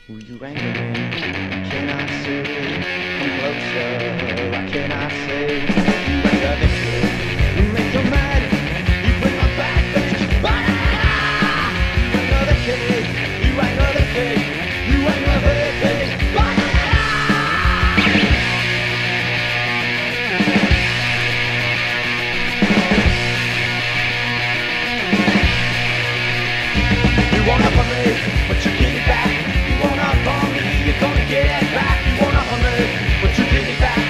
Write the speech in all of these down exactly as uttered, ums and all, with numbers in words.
Will you anger me? Can I say, come closer? I cannot say, you anger the kid. You make your mad, you bring my back, bitch. Banana! You anger the kid. You anger the kid. You anger the kid. Banana! You want up on me, but you get it back. You want up on me, you're gonna get it back. You want up on me, but you get it back.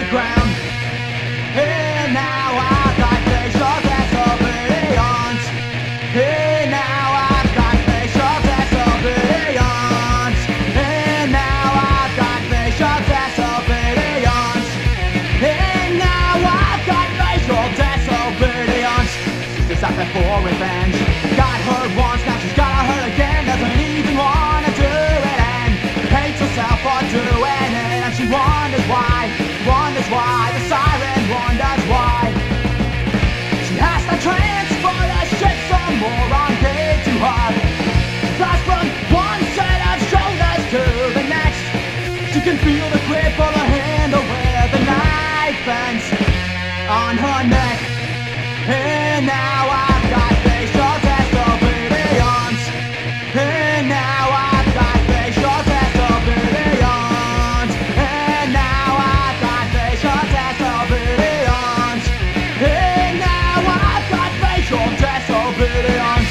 ground. Hey, now I've got facial disobedience. Hey, now I've got facial disobedience. Hey, now I've got facial disobedience. Hey, now I've got facial disobedience. She's out there for revenge. Got hurt once, now she's gotta hurt again. Doesn't even wanna do it and hates herself for doing it. And she wonders why, wonders why, the siren wonders why. She has to transfer the shit some more on gave to her. Flash from one set of shoulders to the next. She can feel the grip of the handle where the knife bends on her neck. And now I've got facial disobedience. And now I've got facial disobedience. And now I've got facial disobedience. And now I've got facial disobedience.